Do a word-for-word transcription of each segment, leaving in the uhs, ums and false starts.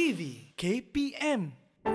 T V K P M.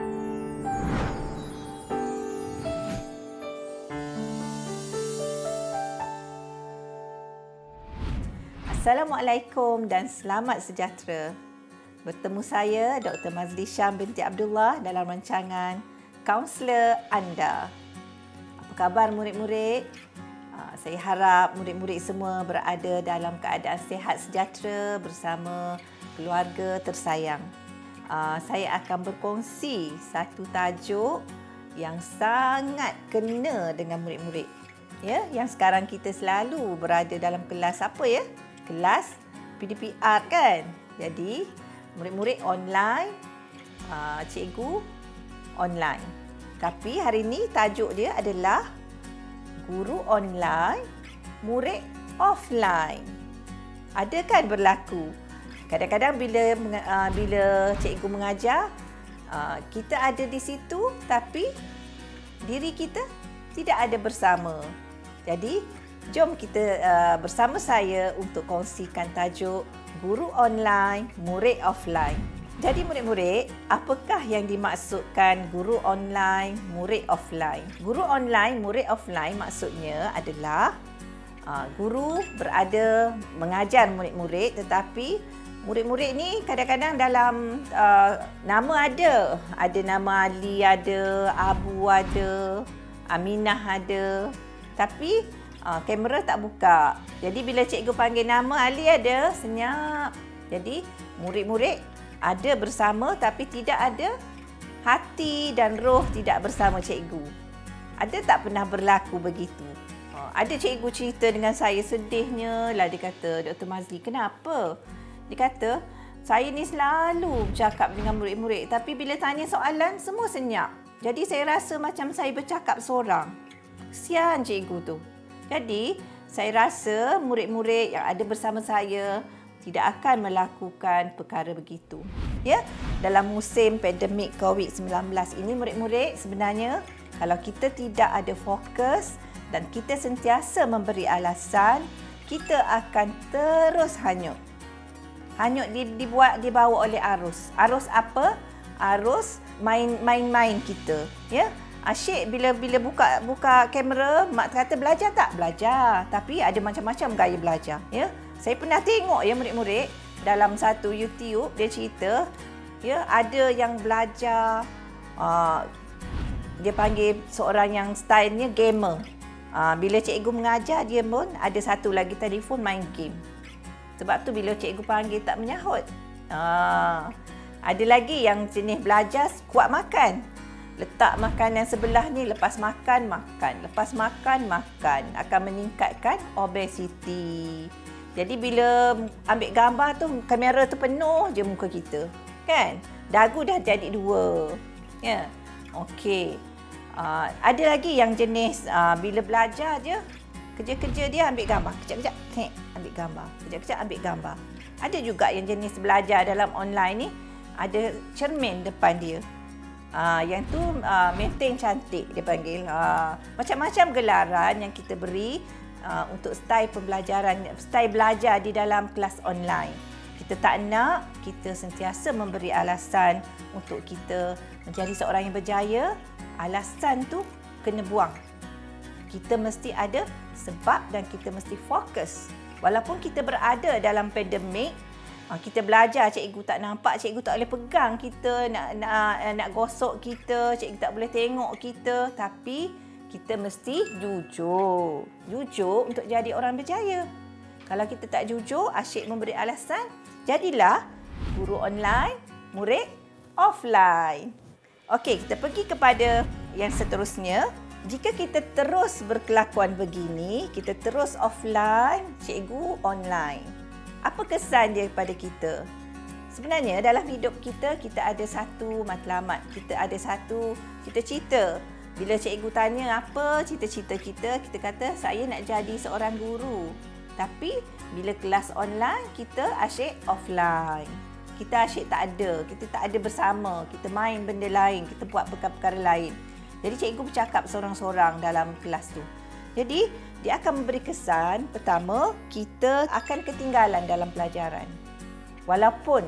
Assalamualaikum dan selamat sejahtera. Bertemu saya Doktor Mazli Syam binti Abdullah dalam rancangan Kaunselor Anda. Apa khabar murid-murid? Saya harap murid-murid semua berada dalam keadaan sihat sejahtera bersama keluarga tersayang. Saya akan berkongsi satu tajuk yang sangat kena dengan murid-murid. Ya, yang sekarang kita selalu berada dalam kelas apa ya? Kelas P D P R kan? Jadi, murid-murid online, cikgu online. Tapi hari ini tajuk dia adalah guru online, murid offline. Ada kan berlaku? Kadang-kadang bila bila cikgu mengajar, kita ada di situ tapi diri kita tidak ada bersama. Jadi, jom kita uh, bersama saya untuk kongsikan tajuk guru online, murid offline. Jadi murid-murid, apakah yang dimaksudkan guru online, murid offline? Guru online, murid offline maksudnya adalah uh, guru berada mengajar murid-murid tetapi murid-murid ni kadang-kadang dalam uh, nama ada. Ada nama Ali, ada Abu ada, Aminah ada. Tapi Uh, kamera tak buka. Jadi bila cikgu panggil nama Ali ada, senyap. Jadi murid-murid ada bersama tapi tidak ada hati dan roh tidak bersama cikgu. Ada tak pernah berlaku begitu? Uh, ada cikgu cerita dengan saya sedihnya lah, dia kata, Doktor Mazli, kenapa? Dia kata, saya ni selalu bercakap dengan murid-murid tapi bila tanya soalan semua senyap. Jadi saya rasa macam saya bercakap seorang. Kesian cikgu tu. Jadi, saya rasa murid-murid yang ada bersama saya tidak akan melakukan perkara begitu. Ya, dalam musim pandemik COVID sembilan belas ini, murid-murid sebenarnya kalau kita tidak ada fokus dan kita sentiasa memberi alasan, kita akan terus hanyut. Hanyut dibuat dibawa oleh arus. Arus apa? Arus main-main kita, ya. Asyik bila bila buka buka kamera, mak kata belajar tak? Belajar. Tapi ada macam-macam gaya belajar, ya. Saya pernah tengok ya murid-murid dalam satu YouTube, dia cerita, ya, ada yang belajar uh, dia panggil seorang yang stylenya gamer. Uh, bila cikgu mengajar, dia pun ada satu lagi telefon main game. Sebab tu bila cikgu panggil tak menyahut. Uh, ada lagi yang jenis belajar kuat makan. Letak makanan sebelah ni, lepas makan, makan. Lepas makan, makan. Akan meningkatkan obesiti. Jadi bila ambil gambar tu, kamera tu penuh je muka kita. Kan? Dagu dah jadi dua. Ya. Okey. Uh, ada lagi yang jenis uh, bila belajar je, kerja-kerja dia ambil gambar. Kejap-kejap, hek, ambil gambar. Kejap-kejap ambil gambar. Ada juga yang jenis belajar dalam online ni, ada cermin depan dia. Uh, yang tu uh, maintain cantik dia panggil. Uh, macam-macam gelaran yang kita beri uh, untuk style pembelajaran, style belajar di dalam kelas online. Kita tak nak, kita sentiasa memberi alasan untuk kita menjadi seorang yang berjaya. Alasan tu kena buang. Kita mesti ada sebab dan kita mesti fokus. Walaupun kita berada dalam pandemik, kita belajar, cikgu tak nampak, cikgu tak boleh pegang kita, nak nak nak gosok kita, cikgu tak boleh tengok kita, tapi kita mesti jujur. Jujur untuk jadi orang berjaya. Kalau kita tak jujur, asyik memberi alasan, jadilah guru online, murid offline. Okey, kita pergi kepada yang seterusnya. Jika kita terus berkelakuan begini, kita terus offline, cikgu online. Apa kesan dia kepada kita? Sebenarnya dalam hidup kita, kita ada satu matlamat. Kita ada satu cita-cita. Bila cikgu tanya apa cita-cita kita, kita kata saya nak jadi seorang guru. Tapi bila kelas online, kita asyik offline. Kita asyik tak ada. Kita tak ada bersama. Kita main benda lain. Kita buat perkara-perkara lain. Jadi cikgu bercakap seorang-seorang dalam kelas tu. Jadi, dia akan memberi kesan, pertama, kita akan ketinggalan dalam pelajaran. Walaupun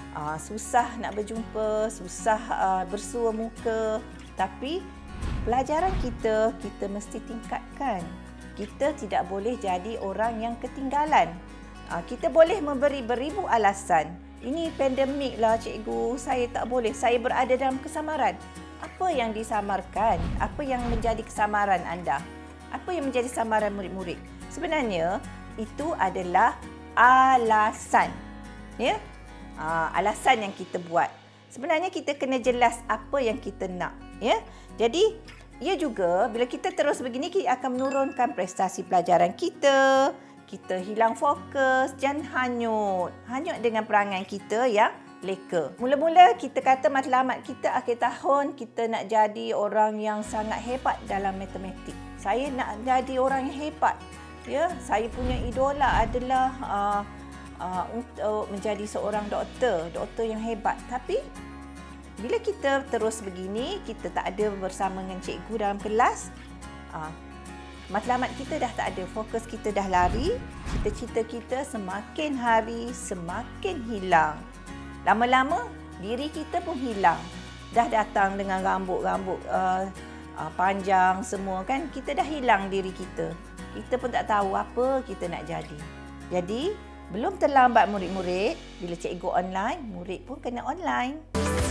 uh, susah nak berjumpa, susah uh, bersua muka. Tapi pelajaran kita, kita mesti tingkatkan. Kita tidak boleh jadi orang yang ketinggalan. Uh, kita boleh memberi beribu alasan. Ini pandemik lah cikgu, saya tak boleh, saya berada dalam kesamaran. Apa yang disamarkan? Apa yang menjadi kesamaran anda? Apa yang menjadi samaran murid-murid? Sebenarnya itu adalah alasan. Ya? Aa, alasan yang kita buat. Sebenarnya kita kena jelas apa yang kita nak. Ya? Jadi, ia juga bila kita terus begini, kita akan menurunkan prestasi pelajaran kita. Kita hilang fokus dan hanyut. Hanyut dengan perangai kita yang leka. Mula-mula kita kata matlamat kita akhir tahun, kita nak jadi orang yang sangat hebat dalam matematik. Saya nak jadi orang yang hebat. Ya, saya punya idola adalah uh, uh, untuk menjadi seorang doktor, doktor yang hebat. Tapi bila kita terus begini, kita tak ada bersama dengan cikgu dalam kelas, uh, matlamat kita dah tak ada, fokus kita dah lari, cita-cita kita semakin hari semakin hilang. Lama-lama diri kita pun hilang. Dah datang dengan rambut-rambut uh, uh, panjang semua kan, kita dah hilang diri kita. Kita pun tak tahu apa kita nak jadi. Jadi, belum terlambat murid-murid. Bila cikgu online, murid pun kena online.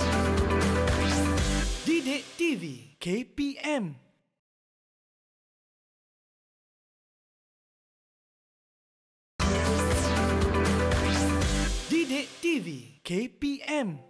Didik T V K P M. Didik T V K P M.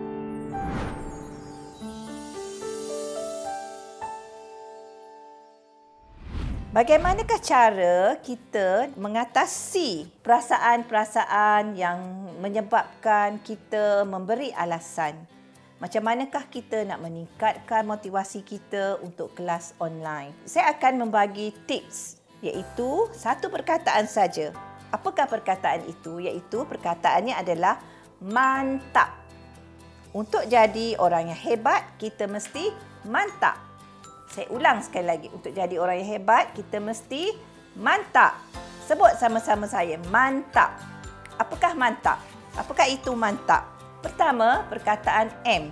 Bagaimanakah cara kita mengatasi perasaan-perasaan yang menyebabkan kita memberi alasan? Macam manakah kita nak meningkatkan motivasi kita untuk kelas online? Saya akan membagi tips, iaitu satu perkataan saja. Apakah perkataan itu? Iaitu perkataannya adalah mantap. Untuk jadi orang yang hebat, kita mesti mantap. Saya ulang sekali lagi. Untuk jadi orang yang hebat, kita mesti mantap. Sebut sama-sama saya, mantap. Apakah mantap? Apakah itu mantap? Pertama, perkataan M.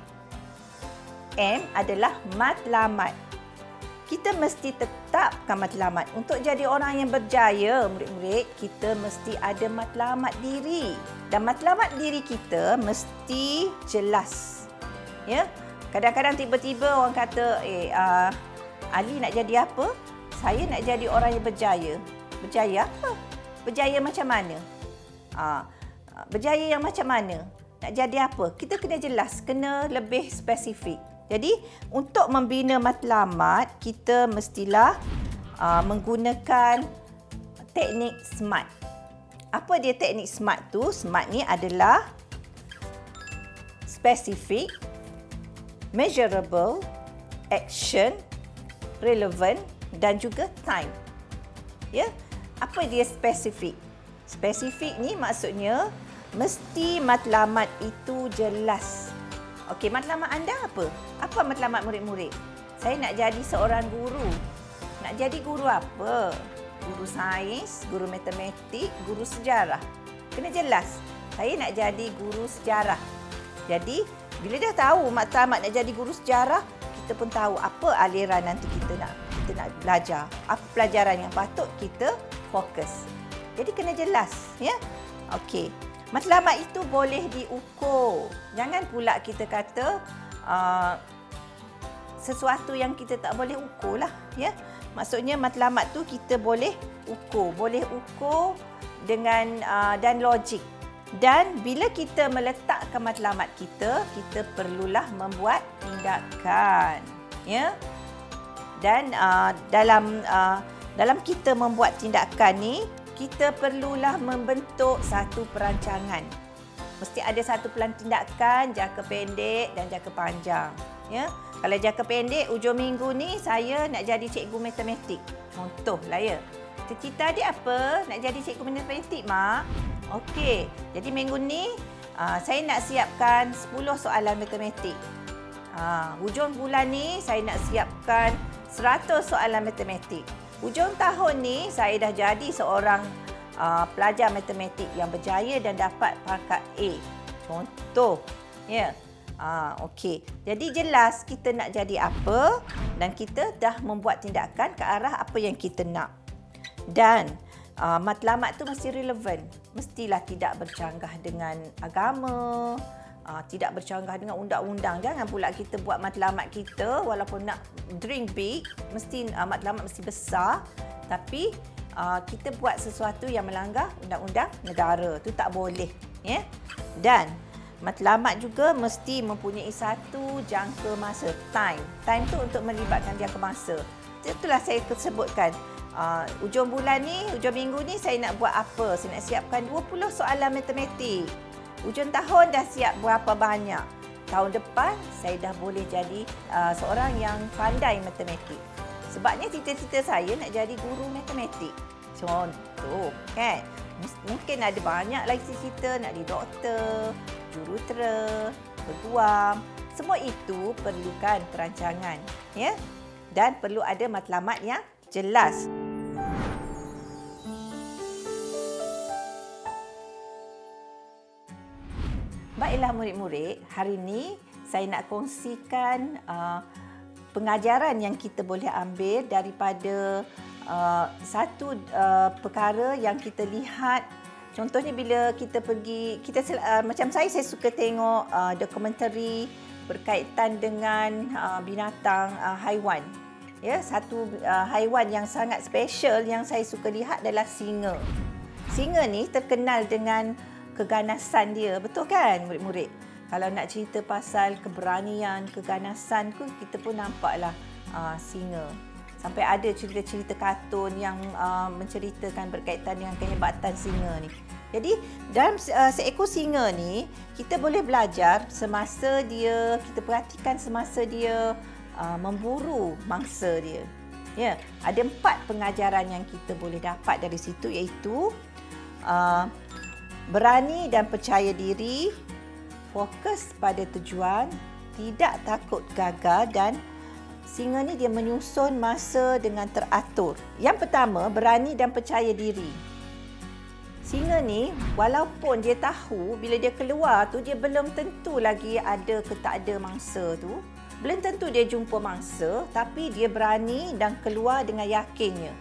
M adalah matlamat. Kita mesti tetapkan matlamat. Untuk jadi orang yang berjaya, murid-murid, kita mesti ada matlamat diri. Dan matlamat diri kita mesti jelas. Ya? Kadang-kadang tiba-tiba orang kata, eh, uh, Ali nak jadi apa? Saya nak jadi orang yang berjaya. Berjaya apa? Berjaya macam mana? Uh, berjaya yang macam mana? Nak jadi apa? Kita kena jelas, kena lebih spesifik. Jadi, untuk membina matlamat, kita mestilah uh, menggunakan teknik SMART. Apa dia teknik SMART tu? SMART ni adalah specific, measurable, action, relevant dan juga time. Ya, apa dia spesifik? Spesifik ni maksudnya mesti matlamat itu jelas. Okey, matlamat anda apa? Apa matlamat murid-murid? Saya nak jadi seorang guru. Nak jadi guru apa? Guru sains, guru matematik, guru sejarah. Kena jelas. Saya nak jadi guru sejarah. Jadi, bila dah tahu matlamat nak jadi guru sejarah, kita pun tahu apa aliran nanti kita nak kita nak belajar, apa pelajaran yang patut kita fokus. Jadi kena jelas, ya. Okey. Matlamat itu boleh diukur. Jangan pula kita kata uh, sesuatu yang kita tak boleh ukur lah, ya. Maksudnya matlamat tu kita boleh ukur, boleh ukur dengan uh, dan logik. Dan bila kita meletakkan matlamat kita, kita perlulah membuat tindakan, ya. Dan uh, dalam uh, dalam kita membuat tindakan ni, kita perlulah membentuk satu perancangan. Mesti ada satu plan tindakan jangka pendek dan jangka panjang, ya. Kalau jangka pendek, ujung minggu ni saya nak jadi cikgu matematik. Contohlah, ya. Cita-cita dia apa? Nak jadi cikgu matematik, Mak. Okey, jadi minggu ni uh, saya nak siapkan sepuluh soalan matematik. Uh, hujung bulan ni saya nak siapkan seratus soalan matematik. Hujung tahun ni saya dah jadi seorang uh, pelajar matematik yang berjaya dan dapat pangkat A. Contoh. Ya. Ah, okey. Jadi jelas kita nak jadi apa dan kita dah membuat tindakan ke arah apa yang kita nak. Dan uh, matlamat tu mesti relevan. Mestilah tidak bercanggah dengan agama, uh, tidak bercanggah dengan undang-undang. Jangan pula kita buat matlamat kita walaupun nak drink big, mesti uh, matlamat mesti besar, tapi uh, kita buat sesuatu yang melanggar undang-undang negara. Tu tak boleh, ya. Dan matlamat juga mesti mempunyai satu jangka masa, time. Time tu untuk melibatkan jangka masa. Itulah saya sebutkan. Uh, ujung bulan ni, ujung minggu ni saya nak buat apa? Saya nak siapkan dua puluh soalan matematik. Ujung tahun dah siap berapa banyak. Tahun depan saya dah boleh jadi uh, seorang yang pandai matematik. Sebabnya cita-cita saya nak jadi guru matematik. Contoh, kan? Mungkin ada banyak lagi cita-cita nak jadi doktor, jurutera, peguam. Semua itu perlukan perancangan, ya. Dan perlu ada matlamat yang jelas. Baiklah murid-murid, hari ini saya nak kongsikan uh, pengajaran yang kita boleh ambil daripada uh, satu uh, perkara yang kita lihat. Contohnya bila kita pergi, kita uh, macam saya, saya suka tengok uh, dokumentari berkaitan dengan uh, binatang uh, haiwan. Ya, satu uh, haiwan yang sangat special yang saya suka lihat adalah singa. Singa ni terkenal dengan keganasan dia, betul kan murid-murid? Kalau nak cerita pasal keberanian, keganasan, kita pun nampaklah uh, singa. Sampai ada cerita-cerita kartun yang uh, menceritakan berkaitan dengan kehebatan singa ni. Jadi dalam uh, seekor singa ni, kita boleh belajar semasa dia, kita perhatikan semasa dia uh, memburu mangsa dia. Ya, ada empat pengajaran yang kita boleh dapat dari situ, iaitu uh, berani dan percaya diri, fokus pada tujuan, tidak takut gagal, dan singa ni dia menyusun masa dengan teratur. Yang pertama, berani dan percaya diri. Singa ni walaupun dia tahu bila dia keluar tu dia belum tentu lagi ada ke tak ada mangsa tu. Belum tentu dia jumpa mangsa, tapi dia berani dan keluar dengan yakinnya.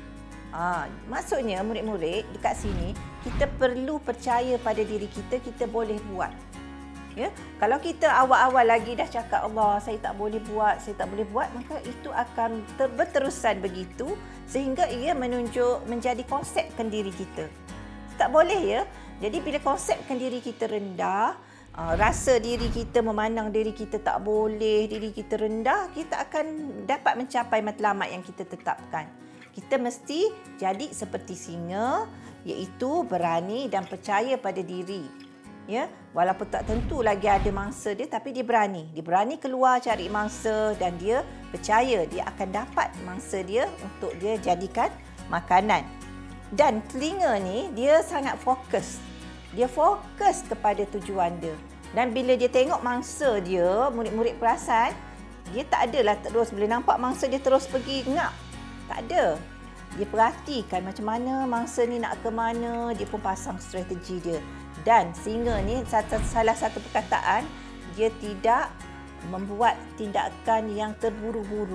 Ah, maksudnya murid-murid dekat sini kita perlu percaya pada diri kita, kita boleh buat. Ya, kalau kita awal-awal lagi dah cakap Allah, saya tak boleh buat, saya tak boleh buat, maka itu akan ter- berterusan begitu sehingga ia menunjuk menjadi konsepkan diri kita. Tak boleh, ya. Jadi bila konsepkan diri kita rendah, uh, rasa diri kita, memandang diri kita tak boleh, diri kita rendah, kita akan dapat mencapai matlamat yang kita tetapkan. Kita mesti jadi seperti singa, iaitu berani dan percaya pada diri. Ya, walaupun tak tentu lagi ada mangsa dia, tapi dia berani. Dia berani keluar cari mangsa dan dia percaya dia akan dapat mangsa dia untuk dia jadikan makanan. Dan telinga ni dia sangat fokus. Dia fokus kepada tujuan dia. Dan bila dia tengok mangsa dia, murid-murid perasan, dia tak adalah terus bila nampak mangsa dia terus pergi ngap. Tak ada. Dia perhatikan macam mana mangsa ni nak ke mana, dia pun pasang strategi dia. Dan singa ni salah satu perkataan, dia tidak membuat tindakan yang terburu-buru.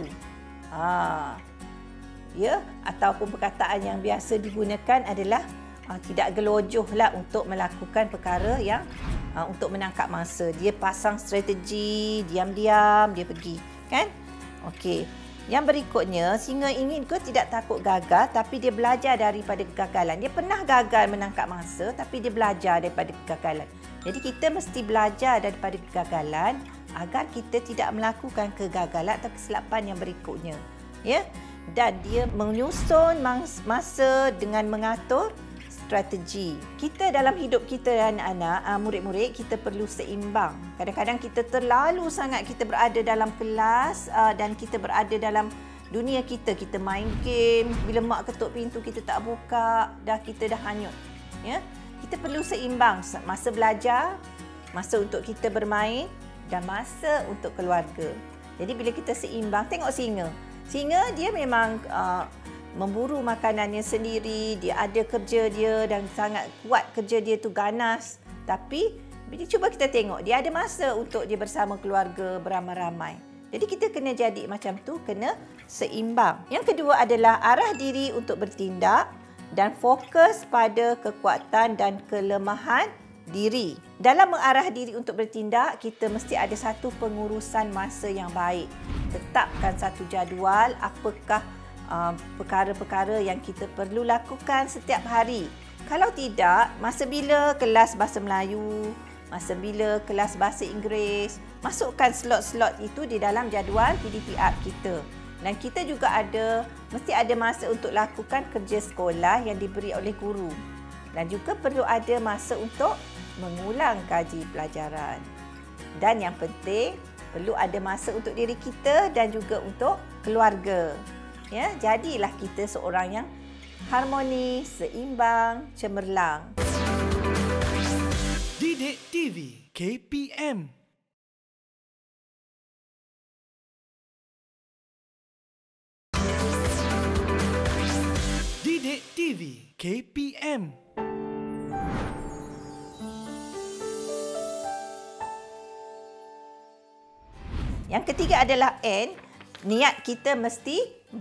Ha. Ya, ataupun perkataan yang biasa digunakan adalah uh, tidak gelojohlah untuk melakukan perkara yang uh, untuk menangkap mangsa. Dia pasang strategi, diam-diam dia pergi, kan? Okey. Yang berikutnya, singa ingin ke tidak takut gagal, tapi dia belajar daripada kegagalan. Dia pernah gagal menangkap mangsa, tapi dia belajar daripada kegagalan. Jadi kita mesti belajar daripada kegagalan agar kita tidak melakukan kegagalan atau kesilapan yang berikutnya. Ya. Dan dia menyusun masa dengan mengatur strategi. Kita dalam hidup kita anak-anak, murid-murid, kita perlu seimbang. Kadang-kadang kita terlalu sangat kita berada dalam kelas dan kita berada dalam dunia kita. Kita main game, bila mak ketuk pintu kita tak buka, dah kita dah hanyut. Ya? Kita perlu seimbang, masa belajar, masa untuk kita bermain dan masa untuk keluarga. Jadi bila kita seimbang, tengok singa. Singa dia memang uh, memburu makanannya sendiri, dia ada kerja dia dan sangat kuat kerja dia tu, ganas. Tapi Jadi cuba kita tengok, dia ada masa untuk dia bersama keluarga beramai-ramai. Jadi kita kena jadi macam tu, kena seimbang. Yang kedua adalah arah diri untuk bertindak dan fokus pada kekuatan dan kelemahan diri. Dalam mengarah diri untuk bertindak, kita mesti ada satu pengurusan masa yang baik. Tetapkan satu jadual, apakah uh, perkara-perkara yang kita perlu lakukan setiap hari. Kalau tidak, masa bila kelas bahasa Melayu, masa bila kelas bahasa Inggeris, masukkan slot-slot itu di dalam jadual P D P R kita. Dan kita juga ada, mesti ada masa untuk lakukan kerja sekolah yang diberi oleh guru. Dan juga perlu ada masa untuk mengulang kaji pelajaran. Dan yang penting, perlu ada masa untuk diri kita dan juga untuk keluarga. Ya, jadilah kita seorang yang harmoni, seimbang, cemerlang. Didik T V K P M. Didik T V K P M. Yang ketiga adalah N. Niat kita mesti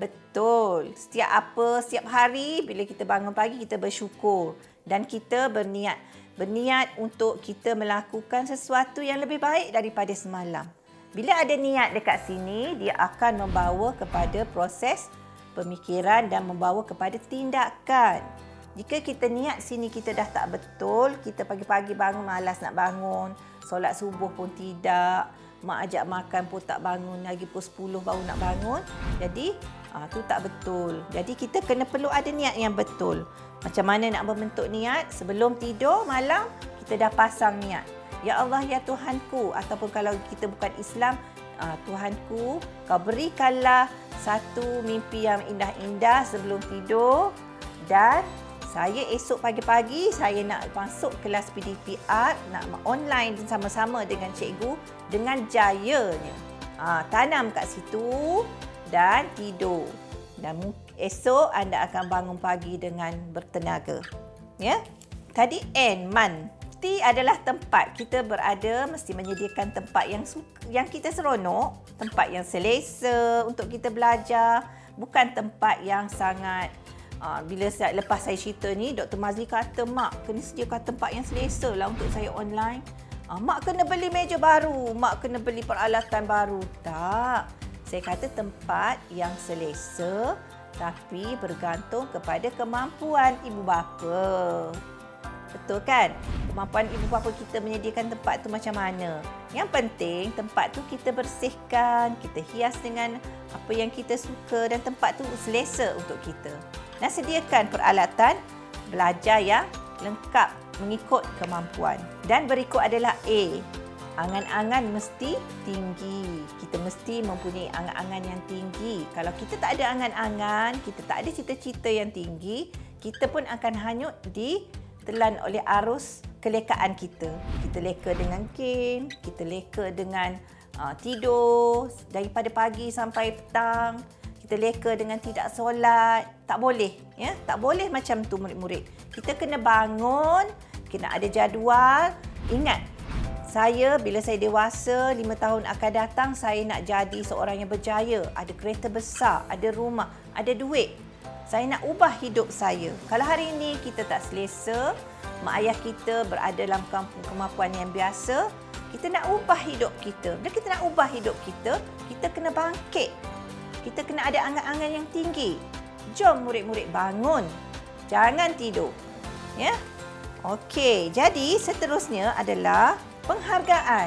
betul. Setiap apa, setiap hari bila kita bangun pagi, kita bersyukur. Dan kita berniat. Berniat untuk kita melakukan sesuatu yang lebih baik daripada semalam. Bila ada niat dekat sini, dia akan membawa kepada proses pemikiran dan membawa kepada tindakan. Jika kita niat sini kita dah tak betul, kita pagi-pagi bangun malas nak bangun, solat subuh pun tidak, mak ajak makan pun tak bangun, lagi pukul sepuluh baru nak bangun. Jadi, ah, tu tak betul. Jadi, kita kena perlu ada niat yang betul. Macam mana nak membentuk niat? Sebelum tidur malam, kita dah pasang niat. Ya Allah, ya Tuhanku. Ataupun kalau kita bukan Islam, ah, Tuhanku, kau berikanlah satu mimpi yang indah-indah sebelum tidur. Dan saya esok pagi-pagi, saya nak masuk kelas P D P R, nak online sama-sama dengan cikgu dengan jayanya. Ha, tanam kat situ dan tidur. Dan esok anda akan bangun pagi dengan bertenaga. Ya? Tadi N, man. T adalah tempat. Kita berada mesti menyediakan tempat yang suka, yang kita seronok, tempat yang selesa untuk kita belajar, bukan tempat yang sangat. Uh, bila saya, lepas saya cerita ni, Doktor Mazli kata, Mak kena sediakan tempat yang selesa lah untuk saya online. Uh, Mak kena beli meja baru, Mak kena beli peralatan baru. Tak. Saya kata tempat yang selesa tapi bergantung kepada kemampuan ibu bapa. Betul kan? Kemampuan ibu bapa kita menyediakan tempat tu macam mana. Yang penting tempat tu kita bersihkan, kita hias dengan apa yang kita suka dan tempat tu selesa untuk kita. Dan sediakan peralatan belajar yang lengkap mengikut kemampuan. Dan berikut adalah A. Angan-angan mesti tinggi. Kita mesti mempunyai angan-angan yang tinggi. Kalau kita tak ada angan-angan, kita tak ada cita-cita yang tinggi, kita pun akan hanyut ditelan oleh arus kelekaan kita. Kita leka dengan game, kita leka dengan uh, tidur daripada pagi sampai petang. Kita leka dengan tidak solat. Tak boleh. Ya? Tak boleh macam tu murid-murid. Kita kena bangun, kena ada jadual. Ingat, saya bila saya dewasa, lima tahun akan datang, saya nak jadi seorang yang berjaya. Ada kereta besar, ada rumah, ada duit. Saya nak ubah hidup saya. Kalau hari ini kita tak selesa, mak ayah kita berada dalam kemampuan yang biasa, kita nak ubah hidup kita. Bila kita nak ubah hidup kita, kita kena bangkit. Kita kena ada angan-angan yang tinggi. Jom murid-murid bangun. Jangan tidur. Ya? Okey, jadi seterusnya adalah penghargaan.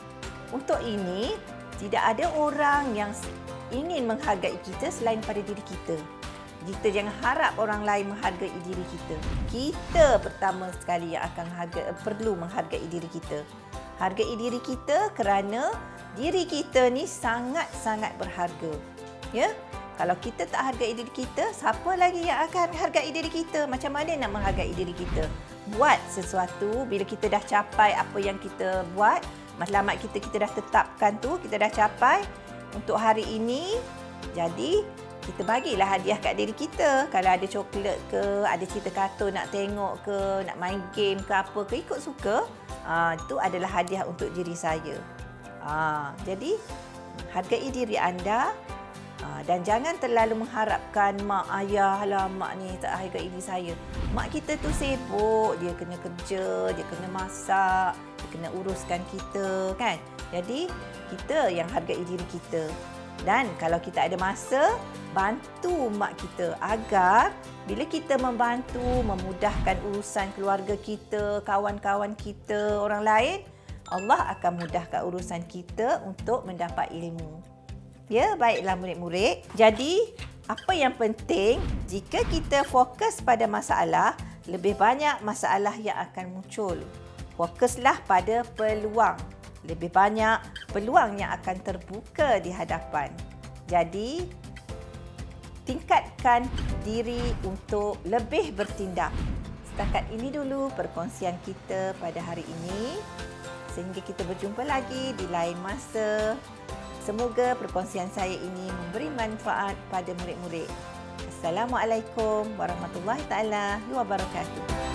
Untuk ini, tidak ada orang yang ingin menghargai kita selain pada diri kita. Kita jangan harap orang lain menghargai diri kita. Kita pertama sekali yang akan harga, perlu menghargai diri kita. Hargai diri kita kerana diri kita ni sangat-sangat berharga. Ya? Kalau kita tak hargai diri kita, siapa lagi yang akan hargai diri kita? Macam mana nak menghargai diri kita? Buat sesuatu bila kita dah capai apa yang kita buat, matlamat kita kita dah tetapkan tu, kita dah capai untuk hari ini. Jadi kita bagilah hadiah kat diri kita. Kalau ada coklat ke, ada cerita kartun nak tengok ke, nak main game ke apa ke, ikut suka, ha, itu adalah hadiah untuk diri saya. Ha, jadi, hargai diri anda ha, dan jangan terlalu mengharapkan mak ayah lah, mak ni tak hargai diri saya. Mak kita tu sibuk, dia kena kerja, dia kena masak, dia kena uruskan kita, kan? Jadi, kita yang hargai diri kita. Dan kalau kita ada masa, bantu mak kita agar bila kita membantu, memudahkan urusan keluarga kita, kawan-kawan kita, orang lain, Allah akan mudahkan urusan kita untuk mendapat ilmu. Ya, baiklah murid-murid. Jadi, apa yang penting, jika kita fokus pada masalah, lebih banyak masalah yang akan muncul. Fokuslah pada peluang. Lebih banyak peluang yang akan terbuka di hadapan. Jadi, tingkatkan diri untuk lebih bertindak. Setakat ini dulu perkongsian kita pada hari ini. Sehingga kita berjumpa lagi di lain masa. Semoga perkongsian saya ini memberi manfaat pada murid-murid. Assalamualaikum warahmatullahi taala wabarakatuh.